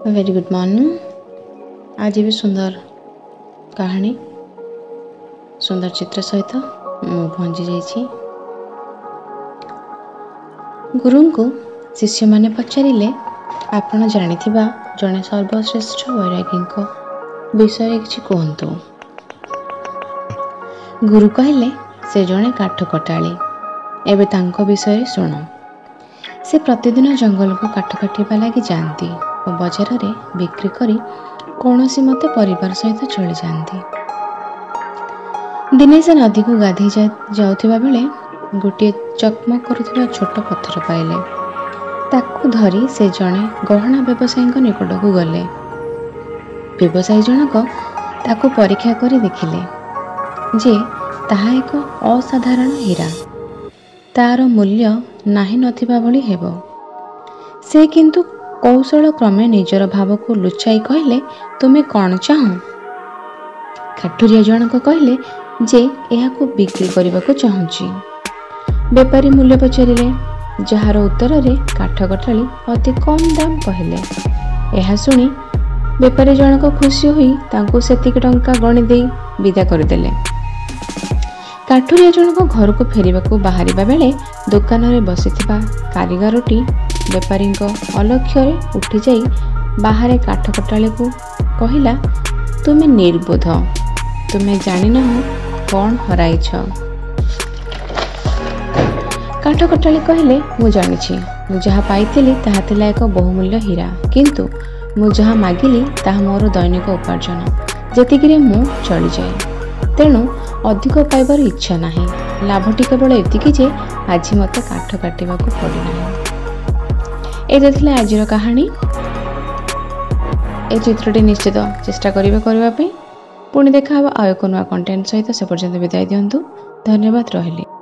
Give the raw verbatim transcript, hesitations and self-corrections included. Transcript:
Very good morning. आज भी सुंदर कहानी सुंदर चित्र सहित मु पहुंची जाइछि। गुरु को शिष्य माने पचारिले, आपण जानिथिबा जने सर्वश्रेष्ठ वैरागी विषय किछि कहंतु। गुरु कहले, से जने काठ कटाली। एबे तांको विषय सुनो। से प्रतिदिन जंगल को काठ काटिबा लागि जांती और बजार रे बिक्री करी कौनसी मते परिवार सहित चली जाती। दिने से नदी को गाधी जा, जाउथिबा बेले गोटे चकमक करुथिबा छोट पत्थर पाइले। ताकू धरी से जणे गहना व्यवसायी निकट को गले। व्यवसायी जनक ताकू परीक्षा करी देखिले जे ताहा एक असाधारण हीरा, तार मूल्य नाही नथिबा भली हेबो। से किंतु कौशल क्रमे निजर भाव को लुचाई कहले, तुमे कौन चाह? काठुरिया जनक कहले जे एहा को बिक्री करने को चाहूँगी। बेपारी मूल्य पचारिले, जार उत्तर रे काठ कटाली अति कम दाम कहले। यह शुणी बेपारी जनक खुशी होई तांको सेतिक टंका गणी देई विदा करदेले। काठुरिया जनक घर को फेरिबा को बाहरिबा बेले दुकान रे बसिथिबा कारीगरटी बेपारी अलक्ष्य उठी जाई बाहर काठ कटाली को कहला, तुमे निर्बोध, तुमे जानी न कौन हराइछ। काठ कटाली कहले, मु जानिछि, मु जहा पाइथिली ताहा थिला एक बहुमूल्य हीरा, किंतु मु जहा मागिली ताहा मोर दैनिक उपार्जन, जेतिकिरे मु चली जाए। तेणु अधिक पाइबार इच्छा नाही। लाभटी केवल एतिकी जे आज मते काठ काटिबा को पड़ी नाही। एते थिला आजिर कहानी। ए चित्रटी निश्चित चेष्टा करिवे करबा पे। पुणी देखा आउ एक नुआ कंटेंट सहित से पर्यंत विदाय दियंतु। धन्यवाद। रहिली।